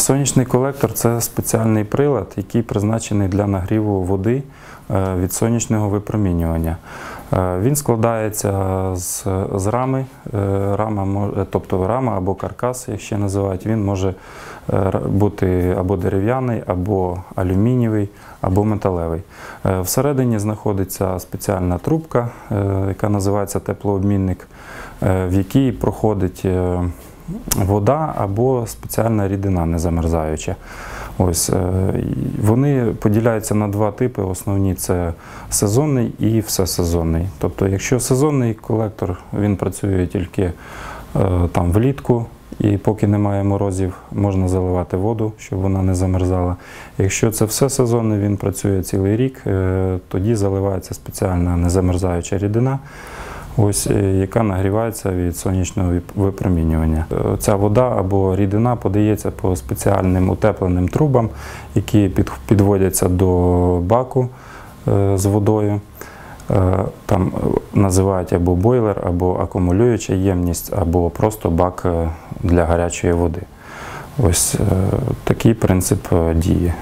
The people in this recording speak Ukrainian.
Сонячний колектор – це спеціальний прилад, який призначений для нагріву води від сонячного випромінювання. Він складається з рами, тобто рама або каркас, як ще називають. Він може бути або дерев'яний, або алюмінієвий, або металевий. Всередині знаходиться спеціальна трубка, яка називається теплообмінник, в якій проходить вода або спеціальна рідина незамерзаюча. Вони поділяються на два типи основні – це сезонний і всесезонний. Тобто, якщо сезонний колектор, він працює тільки влітку, і поки немає морозів, можна заливати воду, щоб вона не замерзала. Якщо це всесезонний, він працює цілий рік, тоді заливається спеціальна незамерзаюча рідина, яка нагрівається від сонячного випромінювання. Ця вода або рідина подається по спеціальним утепленим трубам, які підводяться до баку з водою. Там називають або бойлер, або акумулююча ємність, або просто бак для гарячої води. Ось такий принцип дії.